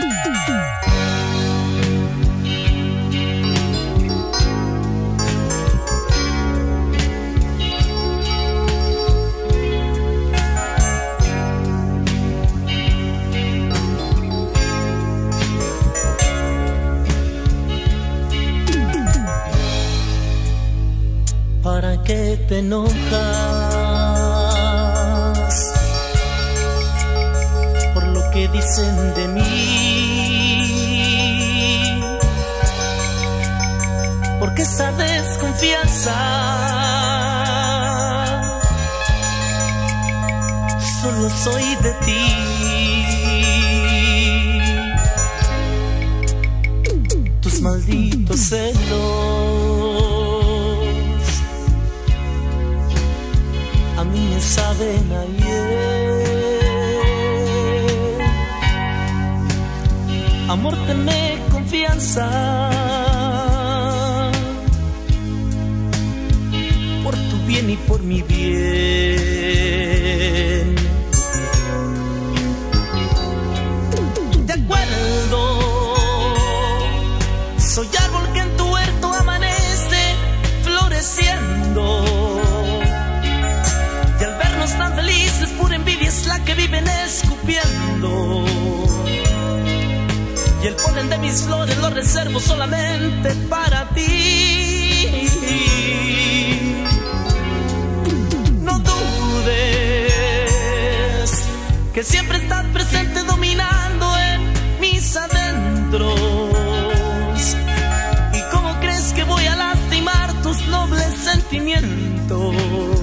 ¿Para qué te enojas por lo que dicen de mí? ¿Por qué esa desconfianza? Solo soy de ti. Tus malditos celos a mí me saben ayer. Amor, tenme confianza, por tu bien y por mi bien. De acuerdo, soy árbol que en tu huerto amanece floreciendo. Tan felices, pura envidia es la que viven escupiendo. Y el polen de mis flores lo reservo solamente para ti. No dudes que siempre estás presente dominando en mis adentros. ¿Y cómo crees que voy a lastimar tus nobles sentimientos?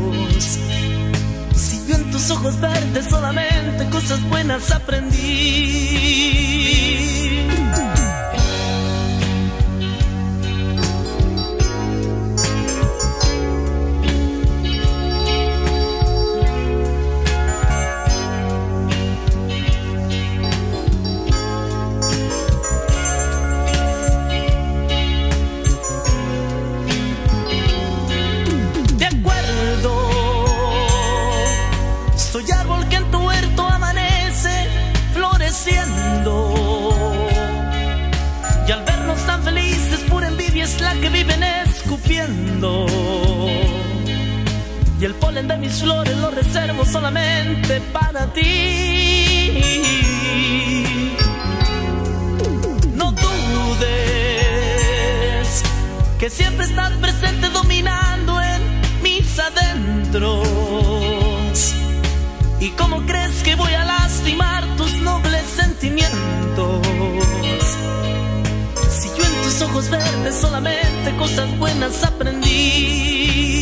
Yo en tus ojos verdes solamente cosas buenas aprendí. Soy árbol que en tu huerto amanece floreciendo. Y al vernos tan felices, pura envidia es la que viven escupiendo. Y el polen de mis flores lo reservo solamente para ti. No dudes que siempre estás presente dominando en mis adentros. ¿Y cómo crees que voy a lastimar tus nobles sentimientos? Si yo en tus ojos verdes solamente cosas buenas aprendí.